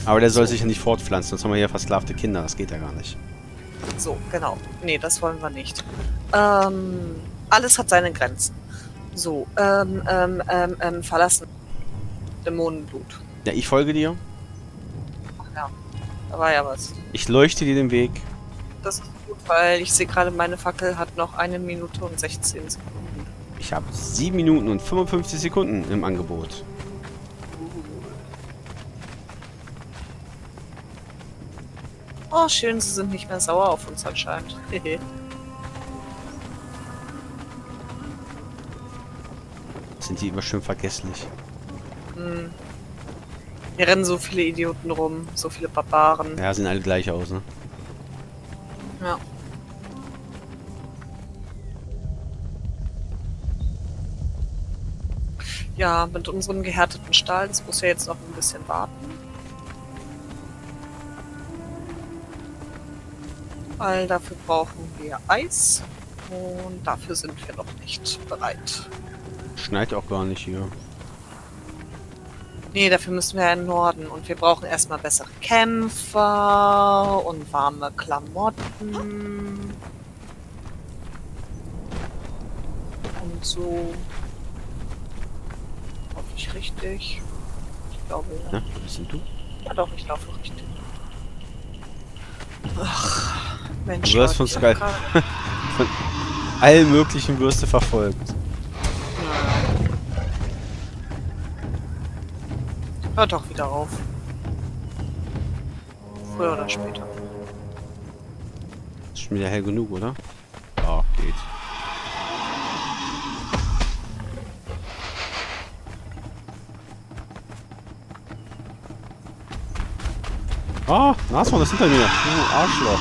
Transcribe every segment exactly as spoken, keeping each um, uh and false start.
Aber der soll So. sich ja nicht fortpflanzen, sonst haben wir hier versklavte Kinder. Das geht ja gar nicht. So, genau. Nee, das wollen wir nicht. Ähm, alles hat seine Grenzen. So, ähm, ähm, ähm, ähm, verlassen. Dämonenblut. Ja, ich folge dir. Ach ja, da war ja was. Ich leuchte dir den Weg. Das ist gut, weil ich sehe gerade, meine Fackel hat noch eine Minute und sechzehn Sekunden. Ich habe sieben Minuten und fünfundfünfzig Sekunden im Angebot. Oh, schön, sie sind nicht mehr sauer auf uns anscheinend. Sind die immer schön vergesslich. Hm. Hier rennen so viele Idioten rum, so viele Barbaren. Ja, sehen alle gleich aus, ne? Ja. Ja, mit unserem gehärteten Stahl, das muss ja jetzt noch ein bisschen warten. Weil dafür brauchen wir Eis und dafür sind wir noch nicht bereit. Schneit auch gar nicht hier. Nee, dafür müssen wir ja in den Norden und wir brauchen erstmal bessere Kämpfer und warme Klamotten. Und so. Hoffe ich richtig? Ich glaube ja. Ne? Was sind du? Ja doch, ich laufe richtig. Ach, Mensch. Du wirst von Leute, ich Sky hab grad- von allen möglichen Würste verfolgt. Hört doch wieder auf. Früher oder später. Ist schon wieder hell genug, oder? Ja, geht. Ah, Nashorn, das ist hinter mir. Du Arschloch.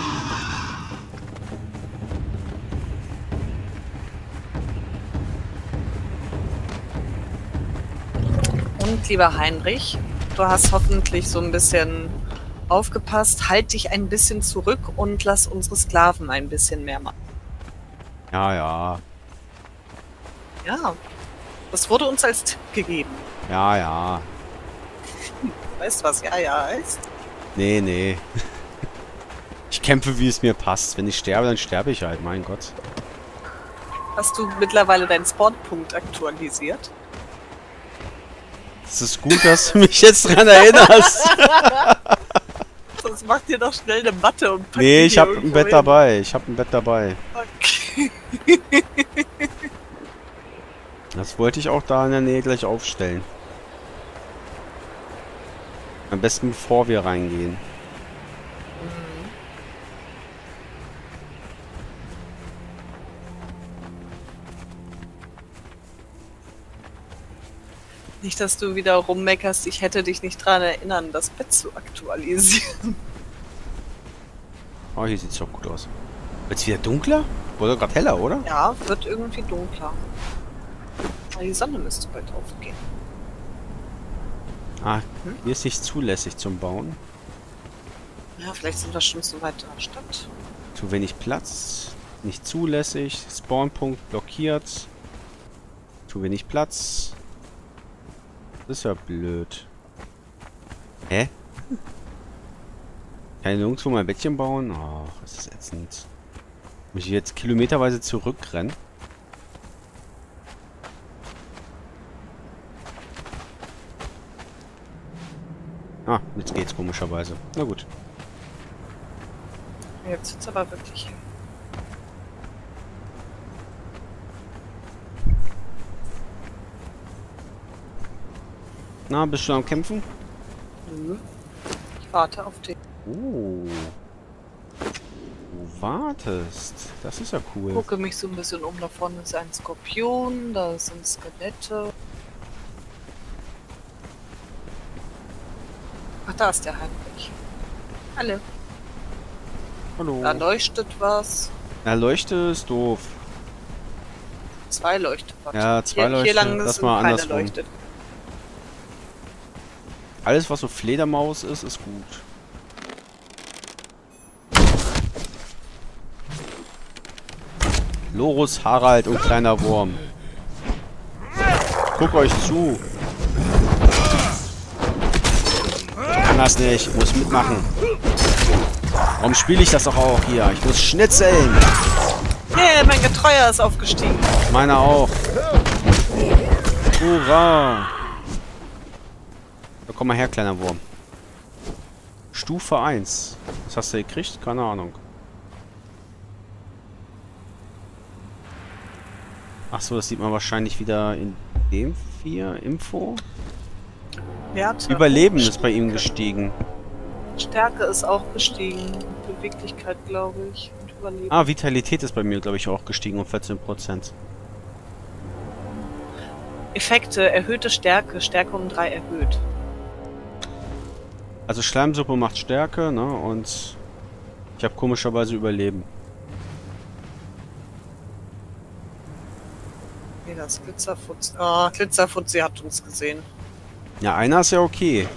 Und lieber Heinrich, du hast hoffentlich so ein bisschen aufgepasst. Halt dich ein bisschen zurück und lass unsere Sklaven ein bisschen mehr machen. Ja, ja. Ja, das wurde uns als Tipp gegeben. Ja, ja. Weißt du, was ja, ja heißt? Nee, nee. Ich kämpfe, wie es mir passt. Wenn ich sterbe, dann sterbe ich halt, mein Gott. Hast du mittlerweile deinen Spawnpunkt aktualisiert? Es ist gut, dass du mich jetzt dran erinnerst. Sonst mach dir doch schnell eine Matte und pack Nee, die ich hier hab ein irgendwo Bett hin. dabei. Ich hab ein Bett dabei. Okay. Das wollte ich auch da in der Nähe gleich aufstellen. Am besten bevor wir reingehen. Nicht, dass du wieder rummeckerst, ich hätte dich nicht dran erinnern, das Bett zu aktualisieren. Oh, hier sieht's doch gut aus. Wird's wieder dunkler? Wurde gerade heller, oder? Ja, wird irgendwie dunkler. Aber die Sonne müsste bald aufgehen. Ah, Hm? hier ist nicht zulässig zum Bauen. Ja, vielleicht sind wir schon so weit in der Stadt. Zu wenig Platz. Nicht zulässig. Spawnpunkt blockiert. Zu wenig Platz. Das ist ja blöd. Hä? Kann ich nirgendwo mal ein Bettchen bauen? Ach, das ist ätzend. Muss ich jetzt kilometerweise zurückrennen? Ah, jetzt geht's komischerweise. Na gut. Jetzt sitzt aber wirklich. Na, bist du am Kämpfen? Nö. Ich warte auf den. Oh. Du wartest. Das ist ja cool. Gucke mich so ein bisschen um. Da vorne ist ein Skorpion, da sind Skelette. Ach, da ist der Heinrich. Hallo. Hallo. Da leuchtet was. Ja, Leuchte ist doof. Zwei leuchtet was. Ja, zwei hier, Leuchte. Hier lang Lass sind mal keine andersrum. leuchtet. Alles, was so Fledermaus ist, ist gut. Lorus, Harald und kleiner Wurm. Guck euch zu. kann das nicht. Ich muss mitmachen. Warum spiele ich das doch auch hier? Ich muss schnitzeln. Yeah, mein Getreuer ist aufgestiegen. Meiner auch. Hurra. Da komm mal her, kleiner Wurm. Stufe eins. Was hast du gekriegt? Keine Ahnung. Achso, das sieht man wahrscheinlich wieder in dem vier Info. Werte Überleben ist bei ihm gestiegen. Stärke ist auch gestiegen. Beweglichkeit, glaube ich. Und Überleben. Ah, Vitalität ist bei mir, glaube ich, auch gestiegen um vierzehn Prozent. Effekte, erhöhte Stärke, Stärke um drei erhöht. Also Schleimsuppe macht Stärke, ne? Und ich habe komischerweise Überleben. Nee, das Glitzerfutzi. Oh, Glitzerfutzi hat uns gesehen. Ja, einer ist ja okay.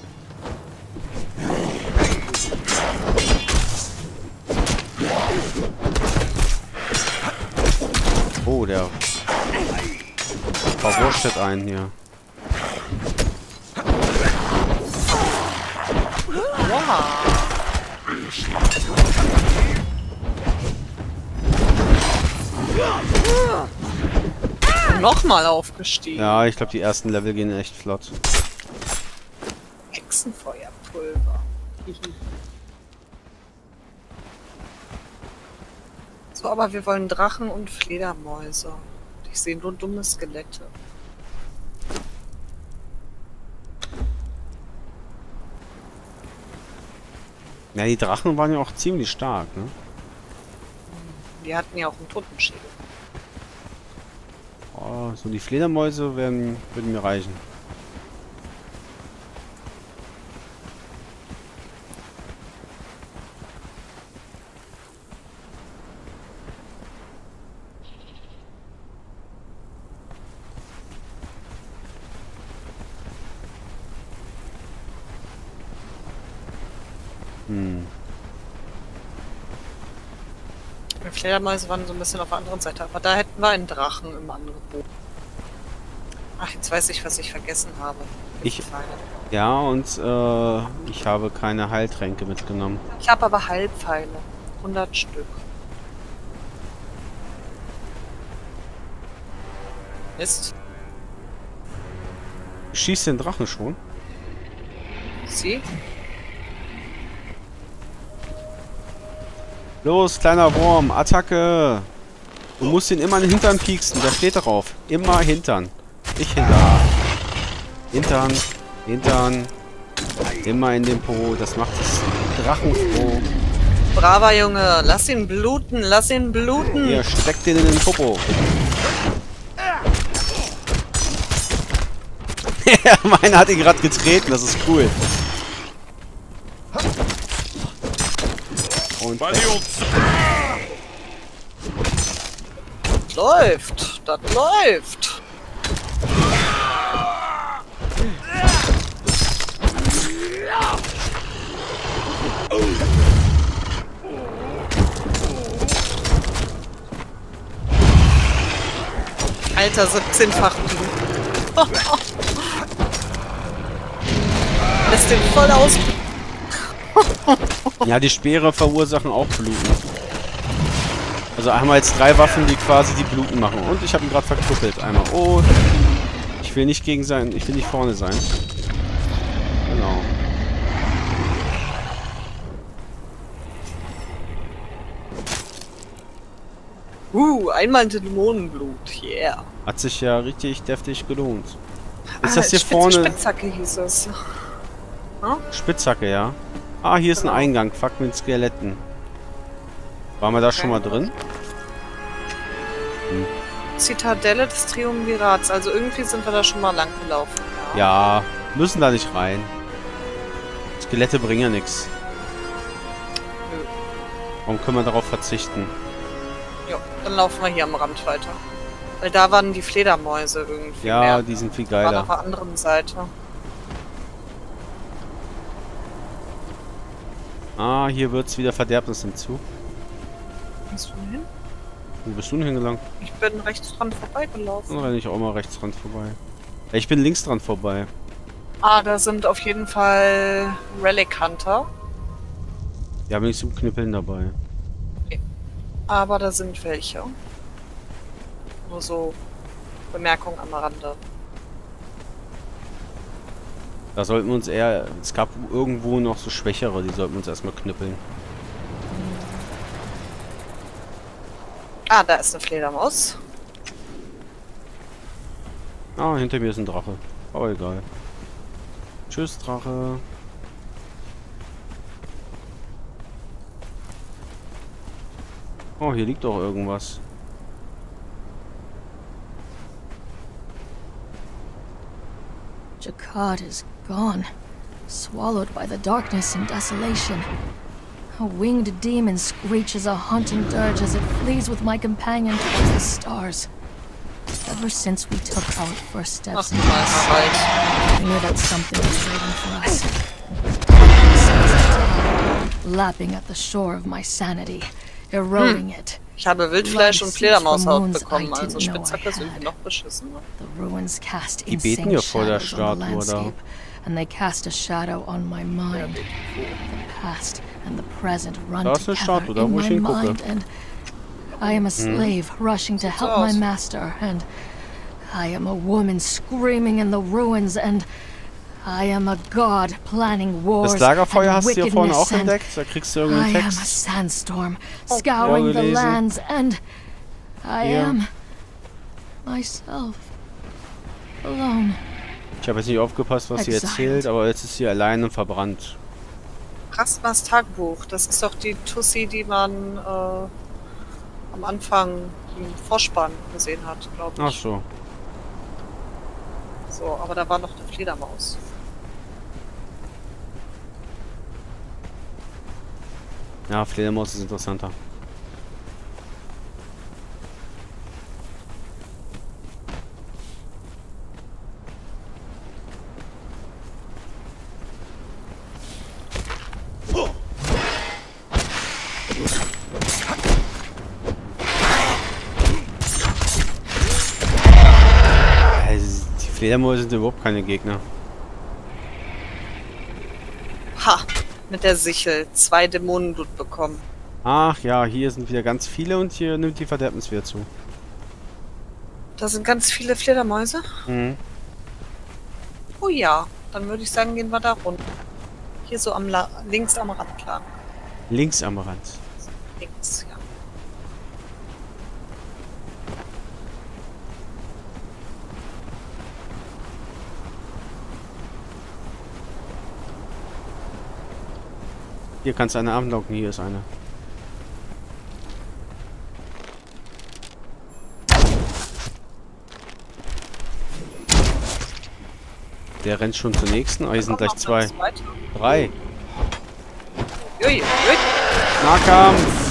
Oh, der verwurstet einen hier. Wow. Nochmal aufgestiegen. Ja, ich glaube, die ersten Level gehen echt flott. Hexenfeuerpulver. So, aber wir wollen Drachen und Fledermäuse. Ich sehe nur dumme Skelette. Ja, die Drachen waren ja auch ziemlich stark, ne? Die hatten ja auch einen Totenschädel. Oh, so die Fledermäuse werden, würden mir reichen. Hm. Die Fledermäuse waren so ein bisschen auf der anderen Seite, aber da hätten wir einen Drachen im Angebot. Ach, jetzt weiß ich, was ich vergessen habe. Ich, ja, und äh, ich habe keine Heiltränke mitgenommen. Ich habe aber Heilpfeile. hundert Stück. Mist. Schießt den Drachen schon? Sie? Los, kleiner Wurm, Attacke! Du musst ihn immer in den Hintern pieksen, da steht drauf. Immer Hintern. Ich hinter. Hintern, Hintern. Immer in den Po, das macht das Drachen froh. Braver Junge, lass ihn bluten, lass ihn bluten! Hier, steckt den in den Popo. Meiner hat ihn gerade getreten, das ist cool. Und Das läuft, das läuft! Alter, siebzehnfach Blut. Lässt den voll aus. ja, die Speere verursachen auch Bluten. Also haben wir jetzt drei Waffen, die quasi die Bluten machen. Und ich habe ihn gerade verkrüppelt. Einmal. Oh, ich will nicht gegen sein. Ich will nicht vorne sein. Genau. Uh, einmal Dämonenblut. Yeah. Hat sich ja richtig deftig gelohnt. Ist Ah, das hier Spitze vorne... Spitzhacke hieß es. Hm? Spitzhacke, ja. Ah, hier ist ein Genau. Eingang. Fuck mit Skeletten. Waren wir da schon mal drin? Hm. Zitadelle des Triumvirats. Also irgendwie sind wir da schon mal lang gelaufen. Ja, müssen da nicht rein. Skelette bringen ja nichts. Nö. Warum können wir darauf verzichten? Ja, dann laufen wir hier am Rand weiter. Weil da waren die Fledermäuse irgendwie Ja, mehr. die sind viel Waren geiler. auf der anderen Seite. Ah, hier wird's wieder Verderbnis im Zug. Gehst du hin? Wo bist du denn hingelangt? Ich bin rechts dran vorbeigelaufen. Dann renne ich auch mal rechts dran vorbei. Ja, ich bin links dran vorbei. Ah, da sind auf jeden Fall Relic Hunter. Die haben nichts zum Knüppeln dabei. Aber da sind welche. Nur so Bemerkung am Rande. Da sollten wir uns eher... Es gab irgendwo noch so Schwächere, die sollten wir uns erstmal knüppeln. Ah, da ist eine Fledermaus. Ah, hinter mir ist ein Drache. Aber egal. Tschüss, Drache. Oh, hier liegt doch irgendwas. Jakad is gone, swallowed by the darkness and desolation. A winged demon screeches a haunting dirge as it flees with my companion towards the stars. Ever since we took our first steps Ach, into mal this, halt. I knew that something was waiting for us. Lapping at the shore of my sanity, eroding it. Ich habe Wildfleisch und Fledermaushaut bekommen, also Spitzhacke ist irgendwie noch beschissen. Ne? The ruins cast Die beten insane ja vor der shadows on the Statue da. landscape, and they cast a shadow on my mind. The past and the present run Da ist eine together Statue, da in wo ich my hingucke. mind, and I am a slave rushing to help my aus. master, and I am a woman screaming in the ruins, and I am a god planning wars Das Lagerfeuer and hast du hier vorne auch wickedness, and entdeckt? Da kriegst du I irgendeinen am a Text. sandstorm scouring the gelesen. lands, and I Hier. am myself alone. Ich habe jetzt nicht aufgepasst, was sie Exiled. erzählt, aber jetzt ist sie allein und verbrannt. Rasmas Tagebuch, das ist doch die Tussi, die man äh, am Anfang im Vorspann gesehen hat, glaube ich. Ach so. So, aber da war noch eine Fledermaus. Ja, Fledermaus ist interessanter. Also, die Fledermäuse sind überhaupt keine Gegner. Ha! Mit der Sichel. Zwei Dämonenblut bekommen. Ach ja, hier sind wieder ganz viele und hier nimmt die Verderbenswert zu. Da sind ganz viele Fledermäuse. Mhm. Oh ja, dann würde ich sagen, gehen wir da runter. Hier so am La links am Rand lang. Links am Rand. Links, ja. Hier kannst du eine anlocken, hier ist eine. Der rennt schon zur nächsten. Oh, hier sind gleich zwei. Drei. Ui, ui. Nahkampf!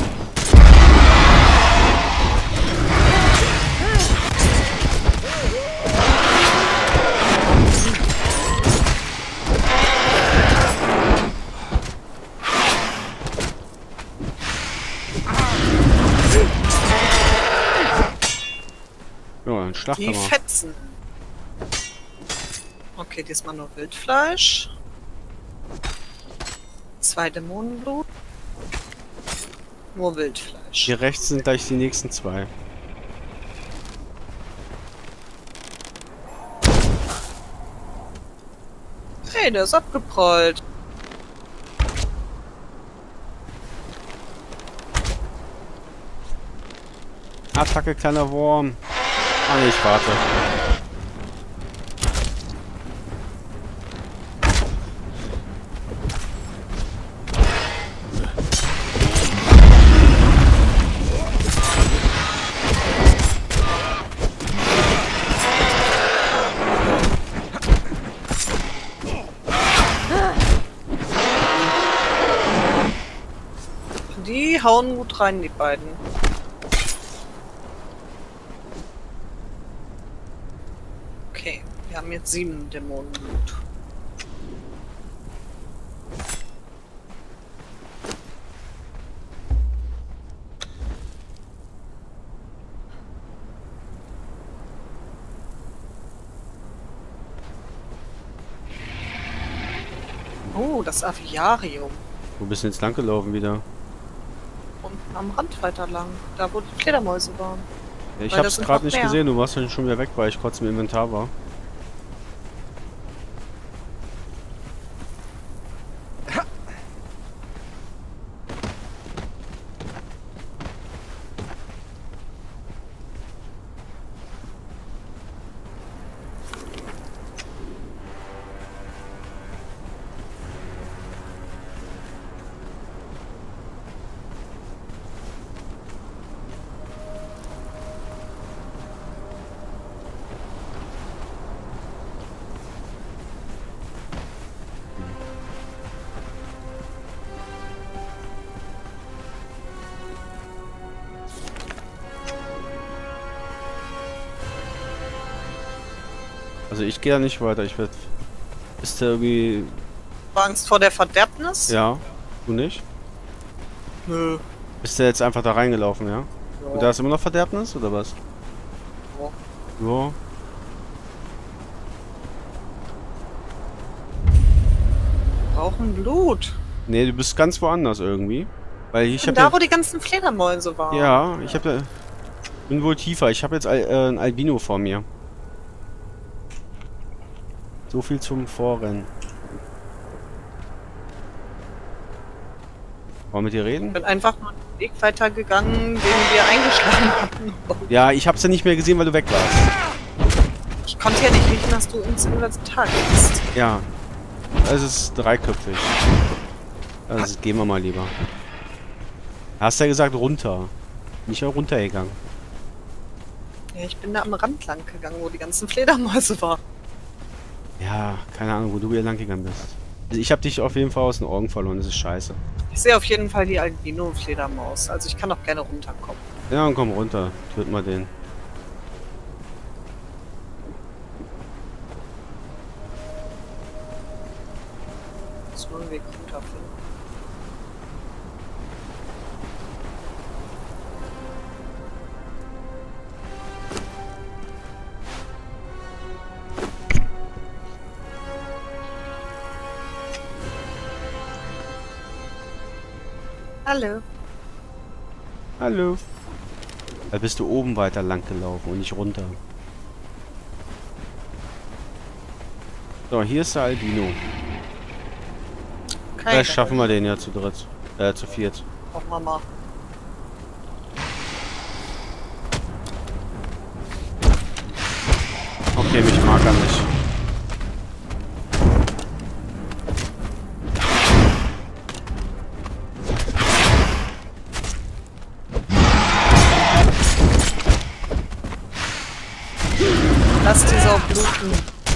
Ja, ein Die Schlachthammer. fetzen. Okay, diesmal nur Wildfleisch. Zwei Dämonenblut. Nur Wildfleisch. Hier rechts sind gleich die nächsten zwei. Hey, der ist abgeprollt. Attacke, kleiner Wurm. Ah, nee, ich warte. Die hauen gut rein, die beiden. Okay, wir haben jetzt sieben Dämonenblut. Oh, das Aviarium. Wo bist du jetzt lang gelaufen wieder? Unten am Rand weiter lang. Da, wo die Fledermäuse waren. Ja, ich Weil hab's das sind gerade noch nicht mehr. gesehen, du warst dann schon wieder weg, weil ich kurz im Inventar war. Also ich gehe ja nicht weiter, ich werde... Ist der irgendwie... Angst vor der Verderbnis? Ja, du nicht? Nö. Bist du jetzt einfach da reingelaufen, ja? Ja. Und da ist immer noch Verderbnis, oder was? Ja. Ja. Brauchen Blut. Nee, du bist ganz woanders irgendwie. Weil ich Und habe da, wo die ganzen Fledermäuse waren. ja... Ja, ich habe ja... Bin wohl tiefer, ich habe jetzt Al äh, ein Albino vor mir. So viel zum Vorrennen. Wollen wir mit dir reden? Ich bin einfach nur den Weg weitergegangen, den wir eingeschlagen hatten. Ja, ich hab's ja nicht mehr gesehen, weil du weg warst. Ich konnte ja nicht riechen, dass du ins Inventar gehst. Ja. Es ist dreiköpfig. Also gehen wir mal lieber. Hast ja gesagt runter. Nicht auch runtergegangen. Ja, ich bin da am Rand lang gegangen, wo die ganzen Fledermäuse waren. Ja, keine Ahnung, wo du hier lang gegangen bist. Also ich habe dich auf jeden Fall aus den Augen verloren, das ist scheiße. Ich sehe auf jeden Fall die Albino-Fledermaus. Also ich kann auch gerne runterkommen. Ja, dann komm runter. Töt mal den. Muss nur einen Weg runterfinden. Hallo. Hallo. Da bist du oben weiter lang gelaufen und nicht runter. So, hier ist der Albino. Okay, Vielleicht schaffen wir den ja zu dritt. Äh, zu viert. Auch Mama. Okay, mich mag er nicht. Lass die Sau bluten.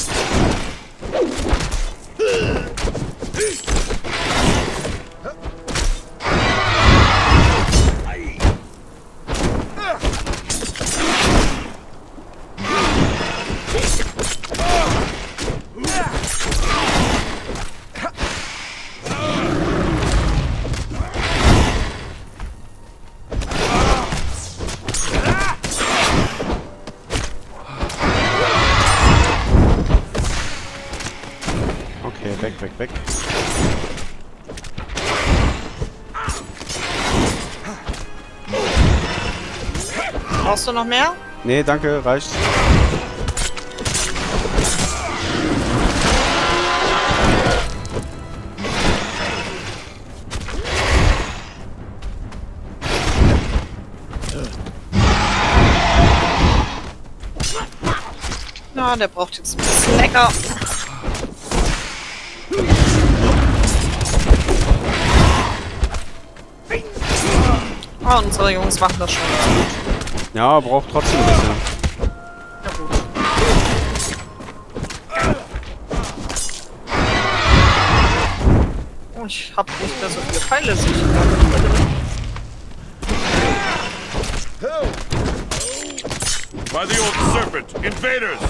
Okay, weg, weg, weg. Brauchst du noch mehr? Nee, danke, reicht. Ja, der braucht jetzt ein bisschen lecker. Ah, unsere Jungs machen das schon ganz gut. Ja, braucht trotzdem ein bisschen. Ja, gut. Oh, ich hab nicht mehr so viele Pfeile sicher. By the old serpent, invaders!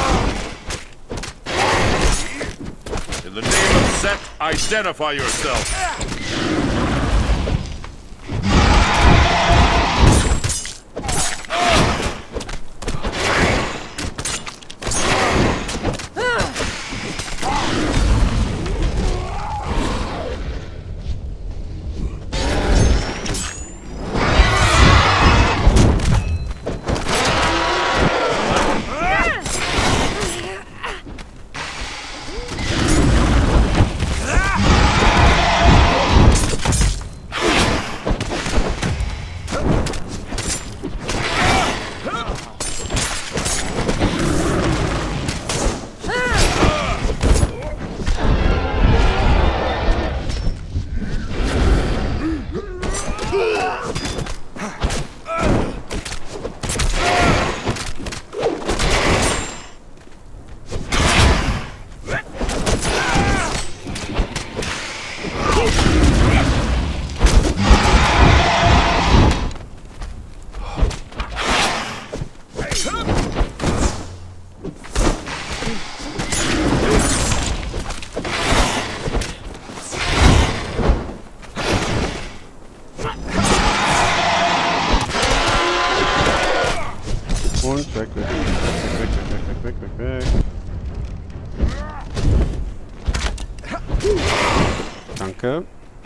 In the name of Set, identify yourself! Und weg, weg, weg, weg, weg, weg, weg, weg, weg. Danke.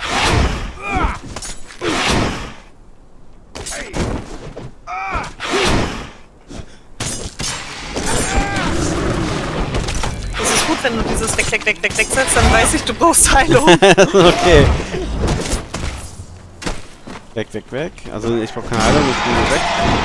Es ist gut, wenn du dieses weg, weg, weg, weg, weg setzt, dann weiß ich, du brauchst Heilung. Okay. Weg, weg, weg. Also ich brauche keine Heilung, ich bin nur weg.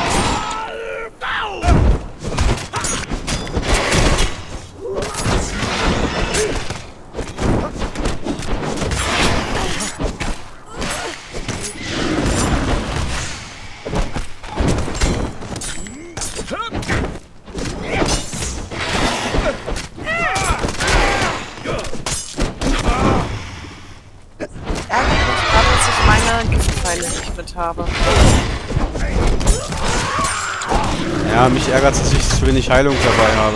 Habe. Ja, mich ärgert es, dass ich zu wenig Heilung dabei habe.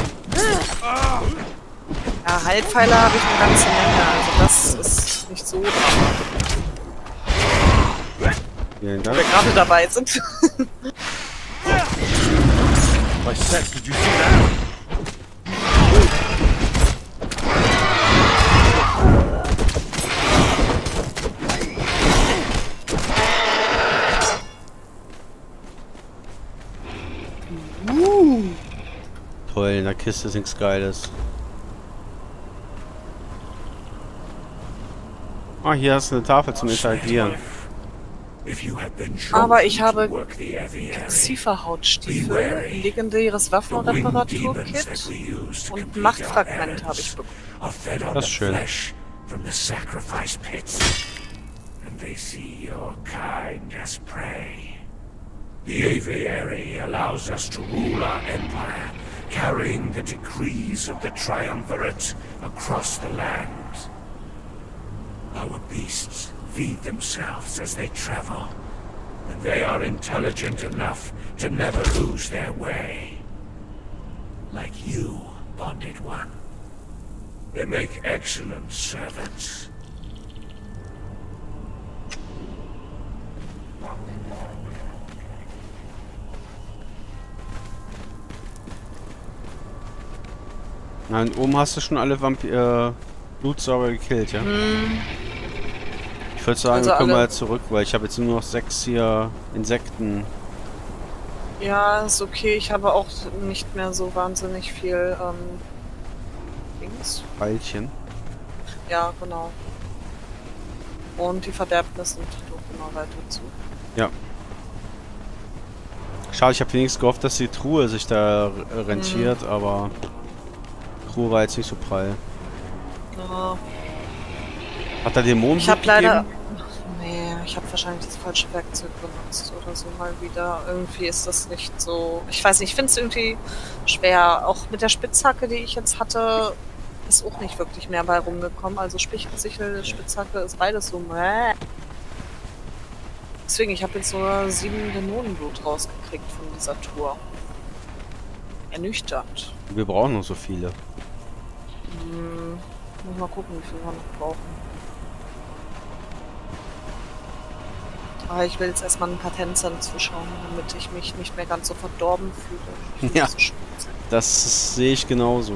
Ja, Heilpfeiler habe ich eine ganze Menge, also das ist nicht so dramatisch. Vielen Dank. Wo wir gerade dabei sind. My set, did you see that? Toll, in der Kiste ist nichts Geiles. Ah, hier hast du eine Tafel zum Interagieren. Aber ich habe Zieferhautstiefel, legendäres Waffenreparaturkit und Machtfragment habe ich bekommen. Das ist schön. The Aviary allows us to rule our empire, carrying the decrees of the Triumvirate across the land. Our beasts feed themselves as they travel, and they are intelligent enough to never lose their way. Like you, Bonded One. They make excellent servants. Na, und oben hast du schon alle Vampir... Äh, Blutsauger gekillt, ja? Hm. Ich würde sagen, Also wir kommen alle. mal zurück, weil ich habe jetzt nur noch sechs hier Insekten. Ja, ist okay. Ich habe auch nicht mehr so wahnsinnig viel ähm, Dings. Pfeilchen. Ja, genau. Und die Verderbnis nimmt doch immer weiter zu. Ja. Schade, ich habe wenigstens gehofft, dass die Truhe sich da rentiert, hm. aber die Truhe war jetzt nicht so prall. Ja. Hat er Dämonen? Ich habe leider... Nee, ich habe wahrscheinlich das falsche Werkzeug benutzt oder so mal wieder. Irgendwie ist das nicht so... Ich weiß nicht, ich finde es irgendwie schwer. Auch mit der Spitzhacke, die ich jetzt hatte, ist auch nicht wirklich mehr bei rumgekommen. Also Spichelsichel, Spitzhacke ist beides so... Mäh. Deswegen, ich habe jetzt nur sieben Dämonenblut rausgekriegt von dieser Tour. Ernüchternd. Wir brauchen noch so viele. Hm, muss mal gucken, wie viel wir noch brauchen. Aber ich will jetzt erstmal ein paar Tänzer zuschauen, damit ich mich nicht mehr ganz so verdorben fühle. Ja, so das sehe ich genauso.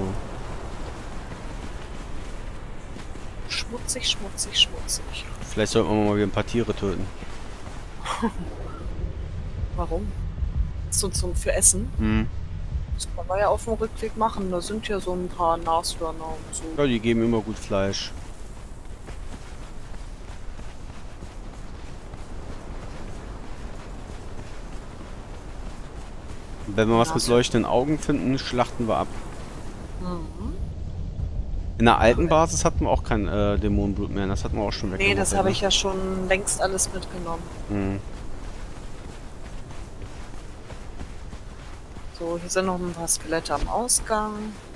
Schmutzig, schmutzig, schmutzig. Vielleicht sollten wir mal wieder ein paar Tiere töten. Warum? So zum für Essen? Hm. Das kann man ja auf dem Rückweg machen. Da sind ja so ein paar Nashörner und so. Ja, die geben immer gut Fleisch. Wenn wir was mit leuchtenden Augen finden, schlachten wir ab. Mhm. In der alten Basis hatten wir auch kein äh, Dämonenblut mehr. Das hatten wir auch schon weg. Nee, das habe ich ja schon längst alles mitgenommen. Mhm. So, hier sind noch ein paar Skelette am Ausgang.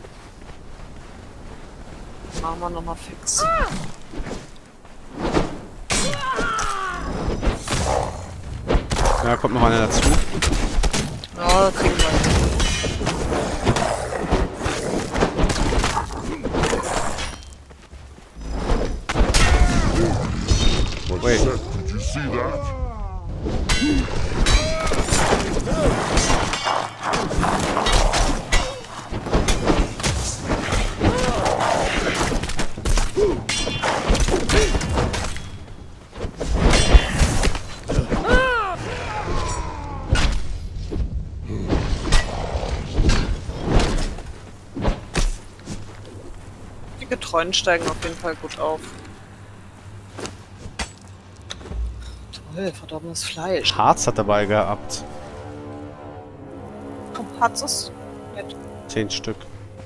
Machen wir nochmal fix. Ja, kommt noch einer dazu. Ja, kriegen wir. Wait. Did you see that? Trollen steigen auf jeden Fall gut auf. Toll, verdorbene Fleisch. Harz hat dabei gehabt. Oh, Harz ist nett. Zehn Stück.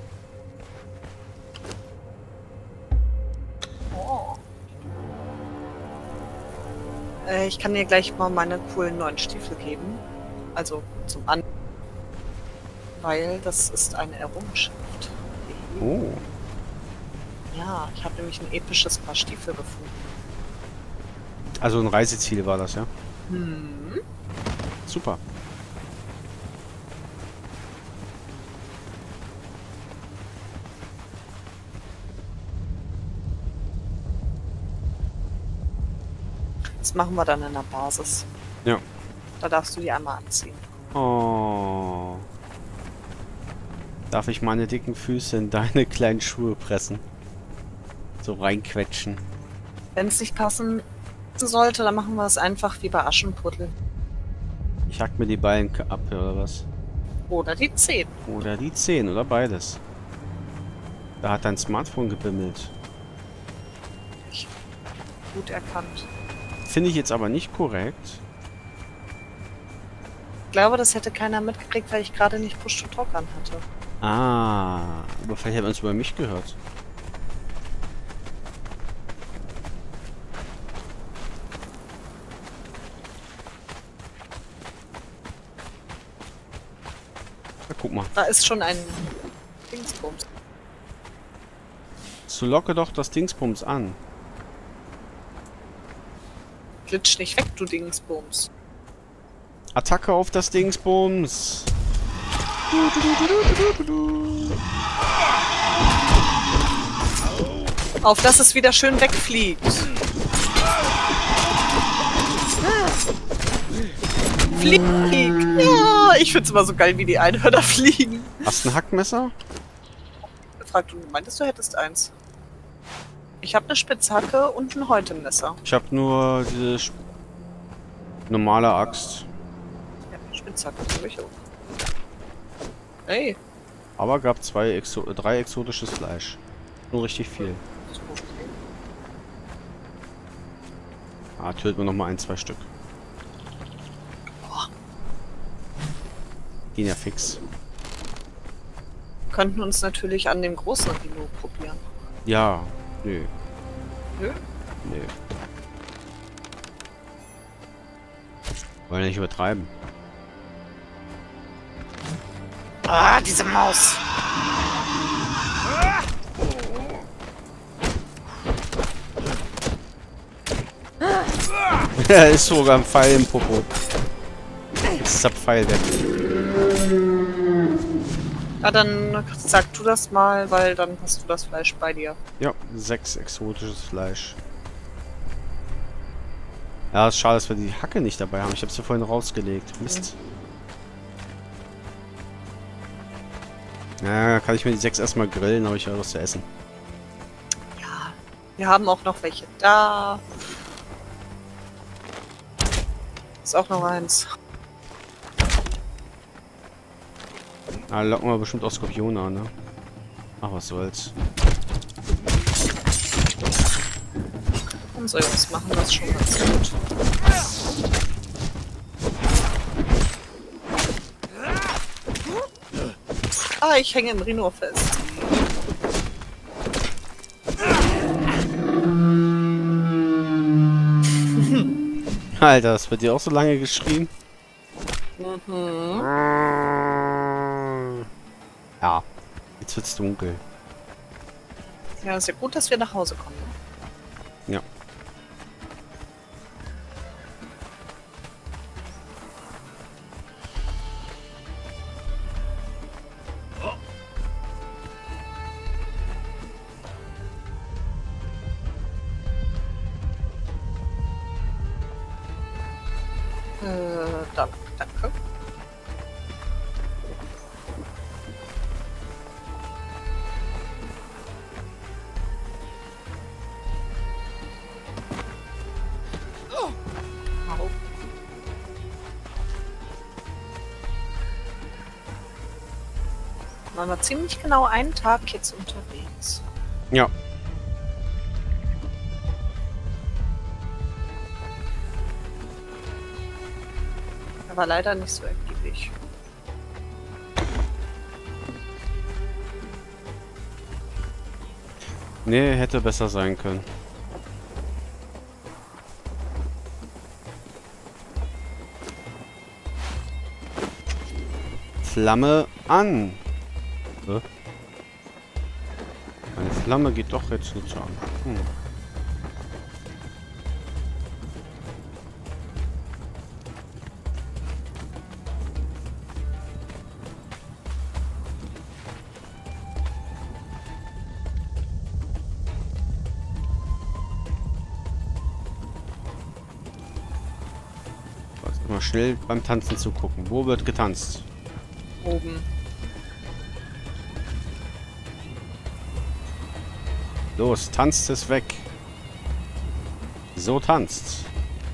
Oh. Äh, ich kann dir gleich mal meine coolen neuen Stiefel geben. Also zum An... Weil das ist eine Errungenschaft. Oh. Ja, ich habe nämlich ein episches Paar Stiefel gefunden. Also ein Reiseziel war das, ja? Hm. Super. Das machen wir dann in der Basis. Ja. Da darfst du die einmal anziehen. Oh. Darf ich meine dicken Füße in deine kleinen Schuhe pressen? So reinquetschen. Wenn es nicht passen sollte, dann machen wir es einfach wie bei Aschenputtel. Ich hack mir die Ballen ab, oder was? Oder die Zehen. Oder die Zehen, oder beides. Da hat dein Smartphone gebimmelt. Gut erkannt. Finde ich jetzt aber nicht korrekt. Ich glaube, das hätte keiner mitgekriegt, weil ich gerade nicht Push-to-Talk anhatte. Ah, aber vielleicht hat man es über mich gehört. Ja, guck mal. Da ist schon ein Dingsbums. So locke doch das Dingsbums an. Glitsch nicht weg, du Dingsbums. Attacke auf das Dingsbums. Auf dass es wieder schön wegfliegt. Flieg! Ja, ich find's immer so geil, wie die Einhörner fliegen. Hast du ein Hackmesser? Frag, du meintest, du hättest eins. Ich habe eine Spitzhacke und ein Häutemesser. Ich habe nur diese Sp normale Axt. Ja, Spitzhacke, habe ich auch. Hey. Aber gab zwei Exo drei exotisches Fleisch. Nur richtig viel. Ah, töten wir noch mal ein, zwei Stück. Gehen ja fix. Wir könnten uns natürlich an dem großen Rhino probieren. Ja, nö. Nö? Nö. Wollen wir nicht übertreiben. Ah, diese Maus. Er ist sogar ein Pfeil im Popo. Jetzt ist der Pfeil weg. Ja, dann sag du das mal, weil dann hast du das Fleisch bei dir. Ja, sechs exotisches Fleisch. Ja, ist schade, dass wir die Hacke nicht dabei haben. Ich habe sie vorhin rausgelegt. Mist. Ja, kann ich mir die sechs erstmal grillen, habe ich ja was zu essen. Ja, wir haben auch noch welche da. Ist auch noch eins. Ah, locken wir bestimmt auch Skorpione an, ne? Ach, was soll's. Unsere Jungs machen das schon ganz gut. Ah, ich hänge im Rhino fest. Alter, das wird dir auch so lange geschrien? Mhm. Ja, jetzt wird's dunkel. Ja, ist ja gut, dass wir nach Hause kommen. Ja. Äh, danke, danke. Au. Waren wir ziemlich genau einen Tag jetzt unterwegs. Ja, Er war leider nicht so ergiebig. Nee, hätte besser sein können. Flamme an! Hä? Meine Flamme geht doch jetzt nicht an. Hm. Mal schnell beim Tanzen zugucken. Wo wird getanzt? Oben. Los, tanzt es weg. So tanzt.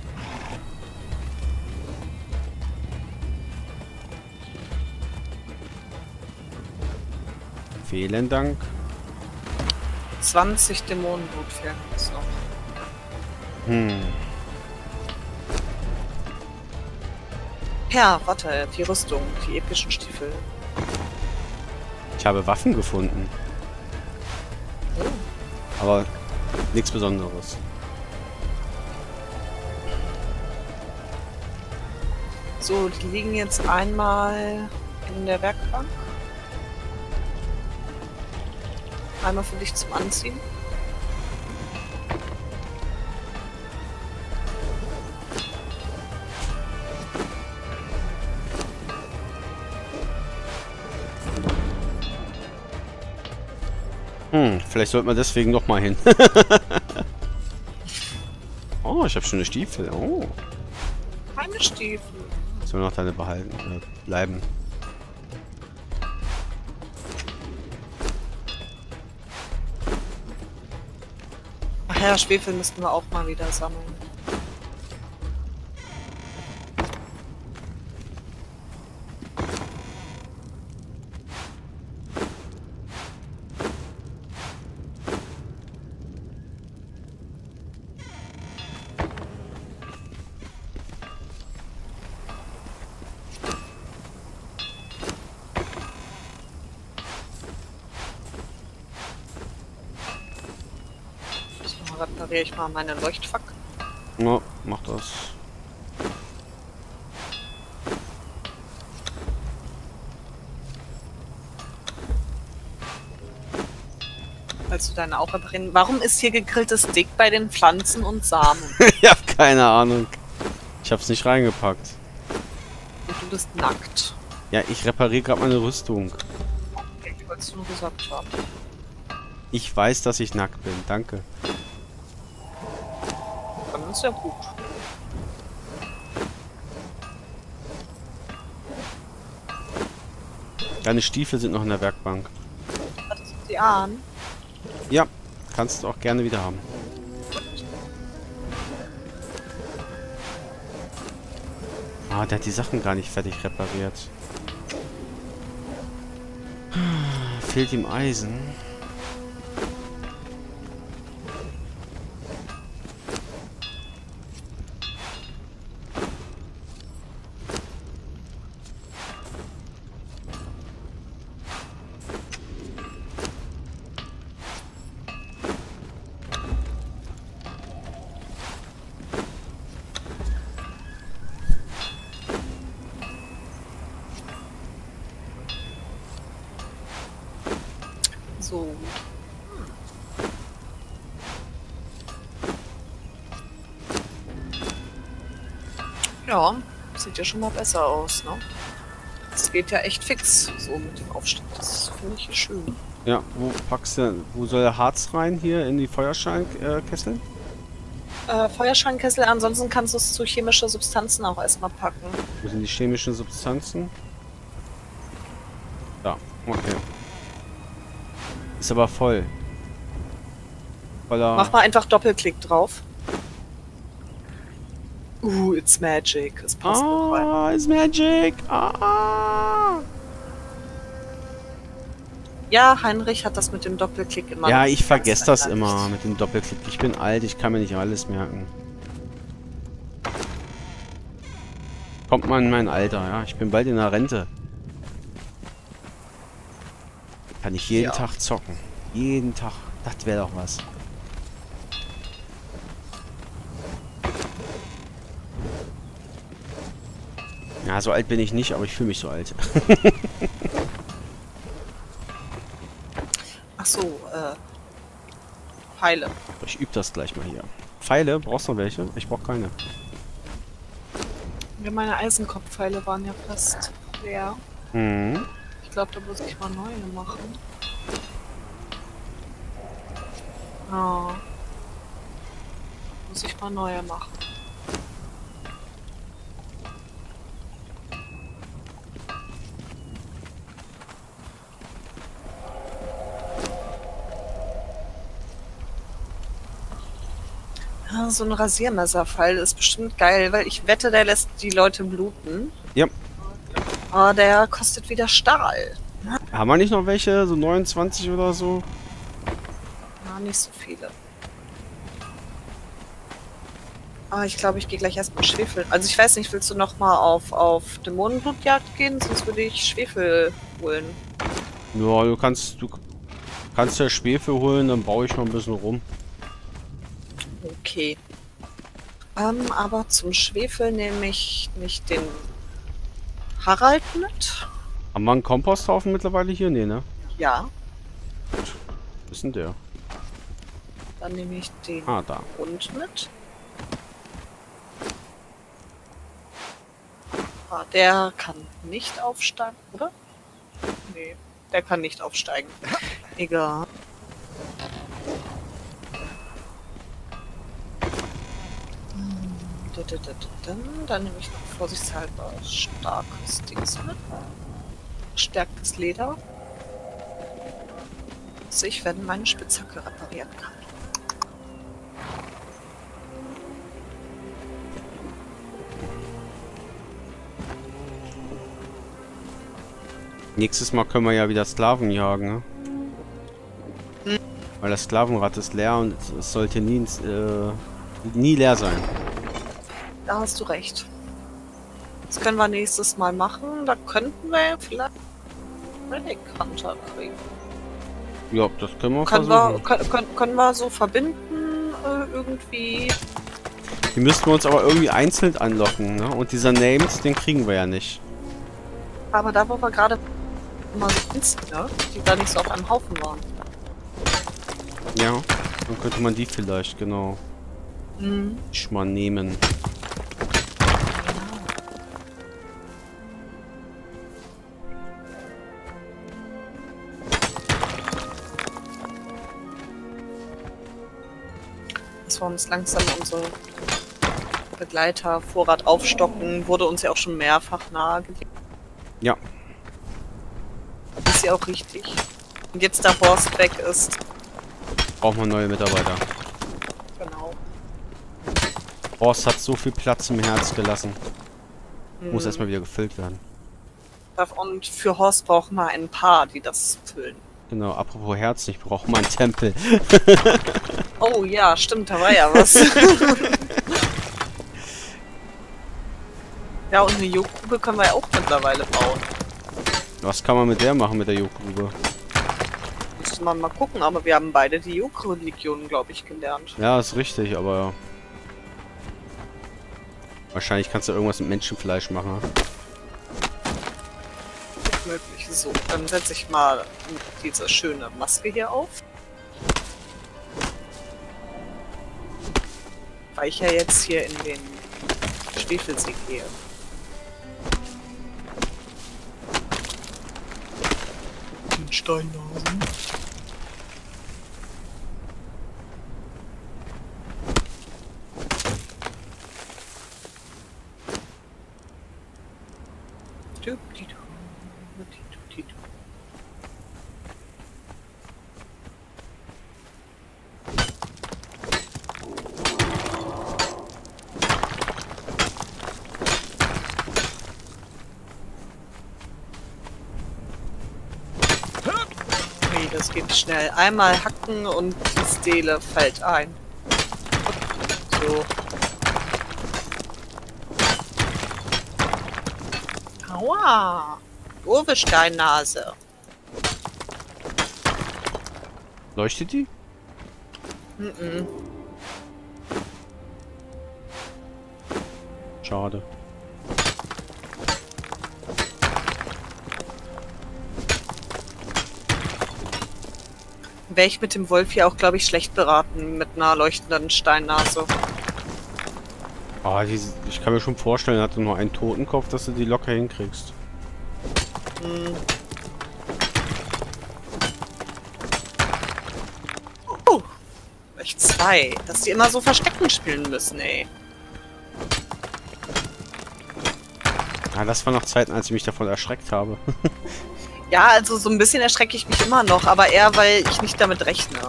Vielen Dank. zwanzig Dämonenblut fehlen uns noch. Hm. Ja, warte, die Rüstung, die epischen Stiefel. Ich habe Waffen gefunden. Aber nichts Besonderes. So, die liegen jetzt einmal in der Werkbank. Einmal für dich zum Anziehen. Hm, vielleicht sollten wir deswegen noch mal hin. Oh, ich habe schöne Stiefel. Oh. Keine Stiefel. Sollen noch deine behalten äh, bleiben. Ach ja, Schwefel müssten wir auch mal wieder sammeln. Repariere ich mal meine Leuchtfackel. Ja, mach das. Willst du deine auch reparieren? Warum ist hier gegrilltes Steak bei den Pflanzen und Samen? Ich hab keine Ahnung. Ich hab's nicht reingepackt. Und du bist nackt. Ja, ich repariere gerade meine Rüstung. Okay, ich wollte es nur gesagt haben. Ich weiß, dass ich nackt bin. Danke. Dann ist ja gut. Deine Stiefel sind noch in der Werkbank. Hattest du sie an? Ja, kannst du auch gerne wieder haben. Ah, der hat die Sachen gar nicht fertig repariert. Fehlt ihm Eisen. So. Ja, sieht ja schon mal besser aus, ne? Es geht ja echt fix, so mit dem Aufstieg. Das finde ich schön. Ja, wo packst du, wo soll der Harz rein? Hier in die Feuerscheinkessel? Äh, Feuerscheinkessel, ansonsten kannst du es zu chemische Substanzen auch erstmal packen. Wo sind die chemischen Substanzen? Da, okay. Ist aber voll. Voller. Mach mal einfach Doppelklick drauf. Uh, it's magic. Es passt noch rein. Ah, it's magic. Ah. Ja, Heinrich hat das mit dem Doppelklick immer. Ja, noch ich ganz vergesse das verinnerlicht. immer mit dem Doppelklick. Ich bin alt, ich kann mir nicht alles merken. Kommt mal in mein Alter, ja. Ich bin bald in der Rente. Kann ich jeden Ja. Tag zocken. Jeden Tag. Das wäre doch was. Ja, so alt bin ich nicht, aber ich fühle mich so alt. Ach so, äh. Pfeile. Ich übe das gleich mal hier. Pfeile? Brauchst du noch welche? Ich brauche keine. Ja, meine Eisenkopfpfeile waren ja fast leer. Mhm. Ich glaube, da muss ich mal neue machen. Ah. Muss ich mal neue machen. Ah, so ein Rasiermesserpfeil ist bestimmt geil, weil ich wette, der lässt die Leute bluten. Ja. Aber der kostet wieder Stahl. Haben wir nicht noch welche? So neunundzwanzig oder so? Ah, nicht so viele. Ah, ich glaube, ich gehe gleich erstmal schwefeln. Also ich weiß nicht, willst du nochmal auf, auf Dämonenblutjagd gehen? Sonst würde ich Schwefel holen. Ja, du kannst, du kannst ja Schwefel holen, dann baue ich noch ein bisschen rum. Okay. Ähm, aber zum Schwefel nehme ich nicht den Harald mit. Haben wir einen Komposthaufen mittlerweile hier? Nee, ne? Ja. Wo ist denn der? Dann nehme ich den Ah, da. Hund mit. Ah, der kann nicht aufsteigen, oder? Nee, der kann nicht aufsteigen. Egal. Dann nehme ich noch vorsichtshalber starkes Dings mit. Stärktes Leder. Dass ich, wenn meine Spitzhacke reparieren kann. Nächstes Mal können wir ja wieder Sklaven jagen, ne? Hm. Weil das Sklavenrad ist leer und es sollte nie, äh, nie leer sein. Da hast du recht. Das können wir nächstes Mal machen. Da könnten wir ja vielleicht Relic Hunter kriegen. Ja, das können wir Können versuchen. wir, können, können, können wir so verbinden äh, irgendwie. Die müssten wir uns aber irgendwie einzeln anlocken, ne? Und dieser Names, den kriegen wir ja nicht. Aber da, wo wir gerade mal so sind, ne? Die da nicht so auf einem Haufen waren. Ja, dann könnte man die vielleicht, genau, Mhm. ich mal nehmen. Dass wir uns langsam unsere Begleitervorrat aufstocken, wurde uns ja auch schon mehrfach nahegelegt. Ja. Ist ja auch richtig. Und jetzt da Horst weg ist. Brauchen wir neue Mitarbeiter. Genau. Horst hat so viel Platz im Herz gelassen. Muss Hm. erstmal wieder gefüllt werden. Und für Horst brauchen wir ein paar, die das füllen. Genau, apropos Herz, ich brauche mal einen Tempel. Oh ja, stimmt, da war ja was. Ja, und eine Joggrube können wir ja auch mittlerweile bauen. Was kann man mit der machen, mit der Joggrube? Müsste man mal gucken, aber wir haben beide die Jogg-Religionen, glaube ich, gelernt. Ja, ist richtig, aber... Wahrscheinlich kannst du irgendwas mit Menschenfleisch machen. Ne? Möglich. So, dann setze ich mal diese schöne Maske hier auf. Weil ich ja jetzt hier in den Schwefelsee gehe. Den Steinnasen. Dupdidu, dupdidu. Okay, das geht schnell. Einmal hacken und die Stele fällt ein. So. Aua! Doofe Steinnase. Leuchtet die? Mhm. Schade. Wäre ich mit dem Wolf hier auch, glaube ich, schlecht beraten mit einer leuchtenden Steinnase. Ah, die, ich kann mir schon vorstellen, er hatte nur einen Totenkopf, dass du die locker hinkriegst. Hm. Oh, echt zwei. Dass die immer so Verstecken spielen müssen, ey. Ja, das war noch Zeiten, als ich mich davon erschreckt habe. Ja, also so ein bisschen erschrecke ich mich immer noch, aber eher, weil ich nicht damit rechne.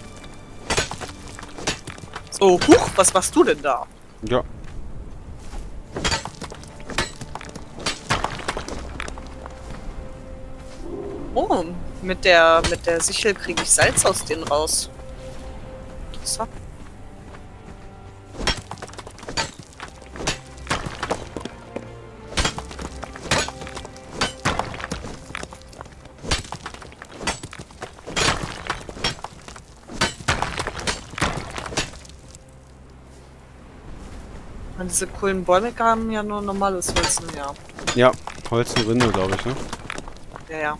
So, huch, was machst du denn da? Ja. Oh, mit der, mit der Sichel kriege ich Salz aus denen raus. Interessant. Und diese coolen Bäume haben ja nur normales Holz, ja. Ja, Holz und Rinde, glaube ich, ne? Ja, ja.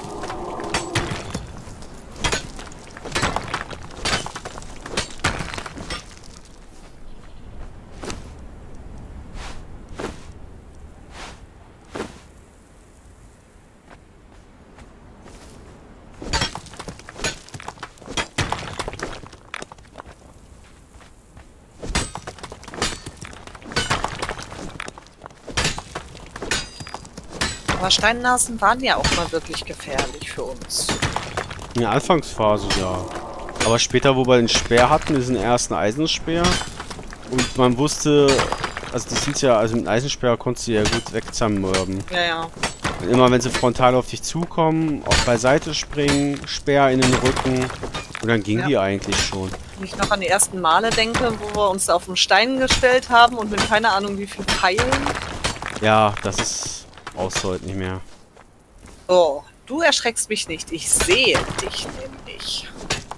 Aber Steinnasen waren ja auch mal wirklich gefährlich für uns. In der Anfangsphase, ja. Aber später, wo wir den Speer hatten, diesen ersten Eisenspeer, und man wusste, also die sind ja, also mit dem Eisenspeer konntest du ja gut wegzermürben. Ja, ja. Und immer wenn sie frontal auf dich zukommen, auf beiseite springen, Speer in den Rücken, und dann ging Ja. die eigentlich schon. Wenn ich noch an die ersten Male denke, wo wir uns auf den Stein gestellt haben und mit keine Ahnung wie viel Pfeilen. Ja, das ist brauchst du heute nicht mehr. Oh, du erschreckst mich nicht. Ich sehe dich nämlich.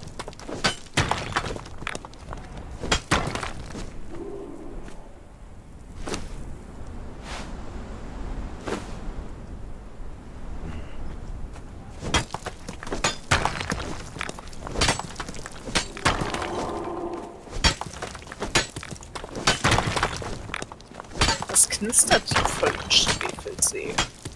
Das knistert hier voll im Schwefelsee.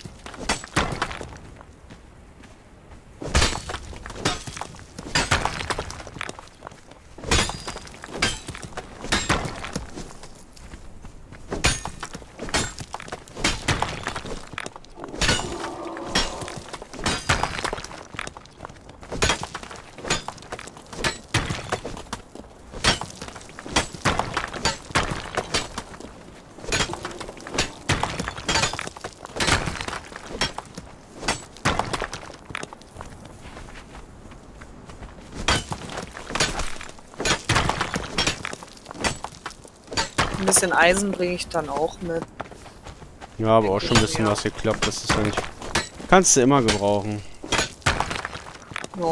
Ein bisschen Eisen bringe ich dann auch mit. Ja, aber auch schon ein bisschen was geklappt, das ist ja nicht. Kannst du immer gebrauchen. Ja.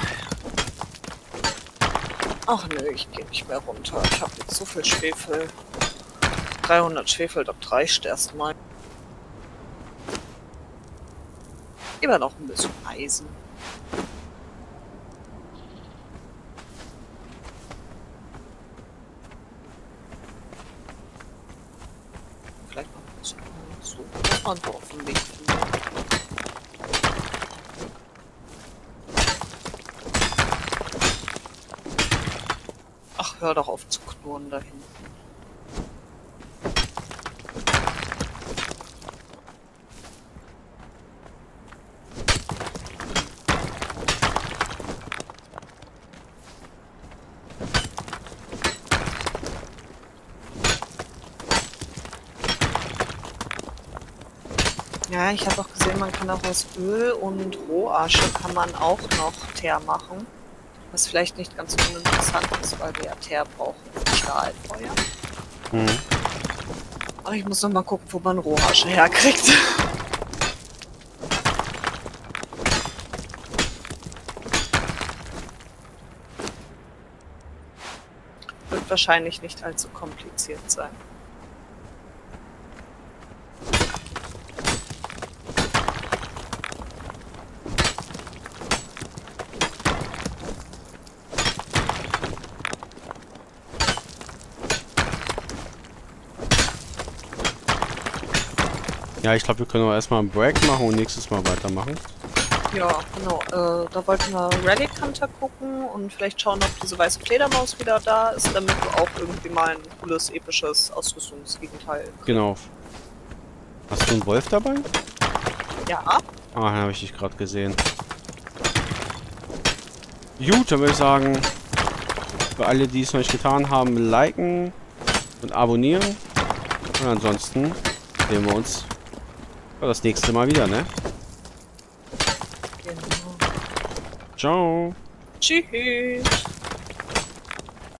Ach nö, ich gehe nicht mehr runter. Ich habe jetzt so viel Schwefel. dreihundert Schwefel, das reicht erstmal. Immer noch ein bisschen Eisen. Vielleicht noch ein bisschen so. Das war doch auf dem Weg. Ach, hör doch auf zu knurren da hinten. Ja, ich habe auch gesehen, man kann auch aus Öl und Rohasche kann man auch noch Teer machen. Was vielleicht nicht ganz uninteressant ist, weil wir ja Teer brauchen für Stahlfeuer. Mhm. Aber ich muss noch mal gucken, wo man Rohasche herkriegt. wird wahrscheinlich nicht allzu kompliziert sein. Ja, ich glaube, wir können auch erstmal einen Break machen und nächstes Mal weitermachen. Ja, genau. Äh, da wollten wir Relic Hunter gucken und vielleicht schauen, ob diese weiße Fledermaus wieder da ist, damit du auch irgendwie mal ein cooles, episches Ausrüstungsgegenteil kriegst. Genau. Hast du einen Wolf dabei? Ja. Ah, den habe ich dich gerade gesehen. Gut, dann würde ich sagen, für alle, die es noch nicht getan haben, liken und abonnieren. Und ansonsten sehen wir uns das nächste Mal wieder, ne? Genau. Ciao. Tschüss.